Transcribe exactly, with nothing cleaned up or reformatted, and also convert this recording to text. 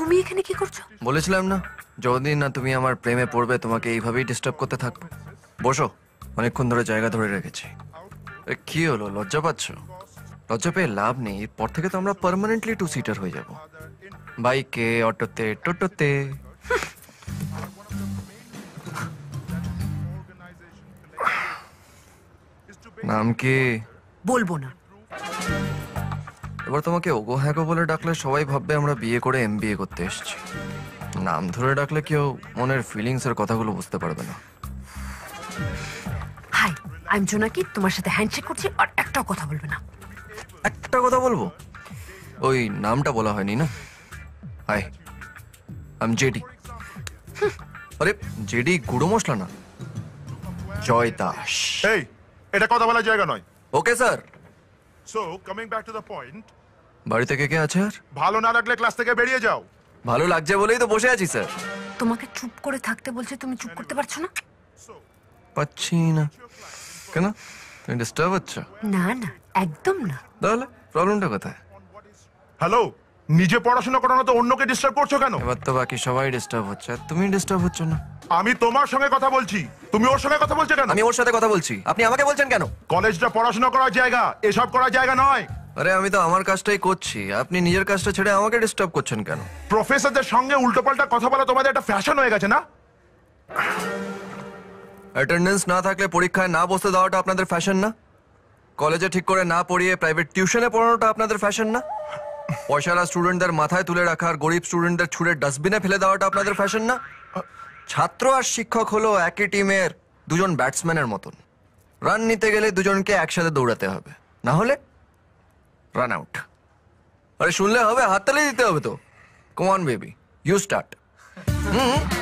তুমি এখানে কি করছো? বলেছিলাম না, যতদিন না তুমি আমার প্রেমে পড়বে তোমাকে এইভাবেই ডিস্টার্ব করতে থাকবো। বসো, অনেকক্ষণ ধরে জায়গা ধরে রেখেছি। কি হলো, লজ্জা পাচ্ছ? লজ্জা পেয়ে লাভ নেই, এরপর থেকে তো আমরা পার্মানেন্টলি টু সিটার হয়ে যাব, বাইকে, অটোতে, টোটোতে। নাম কি? বলবো না। এবার তোমাকে ওগো হ্যাগো বলে ডাকলে সবাই ভাববে আমরা বিয়ে করে এমবিএ করতে এসেছি। নাম ধরে ডাকলে কেউ মনের ফিলিংস এর কথাগুলো বুঝতে পারবে না। হাই, আই এম জোনাকি, তোমার সাথে হ্যান্ডশেক করছি আর একটাও কথা বলবে না। একটা কথা বলবো, ওই নামটা বলা হয়নি না। Hi, I am JD. আরে জেডি গুঁড়ো মশলা না, জয় দাস। এই, এটা কথা বলার জায়গা নয়। Okay sir. So coming back to the point, বাড়িতে কে কে আছে? আর ভালো না লাগলে ক্লাস থেকে বেরিয়ে যাও। ভালো লাগছে বলেই তো বসে আছি স্যার। তোমাকে চুপ করে থাকতে বলছে, তুমি চুপ করতে পারছো না? পাচ্ছি না কেন? তুমি ডিস্টার্ব হচ্ছ? না না, একদম না। তাহলে প্রবলেমটা কোথায়? হ্যালো, নিজে পড়াশোনা করো না তো অন্যকে ডিস্টার্ব করছো কেন? এবার তো বাকি সবাই ডিস্টার্ব হচ্ছে, আর তুমি ডিস্টার্ব হচ্ছ না। আমি তোমার সঙ্গে কথা বলছি, তুমি ওর সঙ্গে কথা বলছো কেন? আমি ওর সাথে কথা বলছি, আপনি আমাকে বলছেন কেন? কলেজটা পড়াশোনা করার জায়গা, এসব করার জায়গা নয়। আরে আমি তো আমার কাজটাই করছি, আপনি নিজের কাজটা ছেড়ে আমাকে ডিস্টার্ব করছেন কেন? প্রফেসরদের সঙ্গে উল্টোপাল্টা কথা বলা তোমাদের একটা ফ্যাশন হয়ে গেছে না? অ্যাটেন্ডেন্স না থাকলে পরীক্ষায় না বসতে দেওয়াটা আপনাদের ফ্যাশন না? কলেজে ঠিক করে না পড়িয়ে প্রাইভেট টিউশনে পড়ানোটা আপনাদের ফ্যাশন না? পয়সালা স্টুডেন্টদের মাথায় তুলে রাখা আর গরিব স্টুডেন্টদের ছুঁড়ে ডাস্টবিনে ফেলে দেওয়াটা আপনাদের ফ্যাশন না? ছাত্র আর শিক্ষক হলো একই টিমের দুজন ব্যাটসম্যানের মতন। রান নিতে গেলে দুজনকে একসাথে দৌড়াতে হবে, না হলে রান আউট। আরে শুনলে হবে, হাততালি দিতে হবে তো। Come on baby, you start. Hmm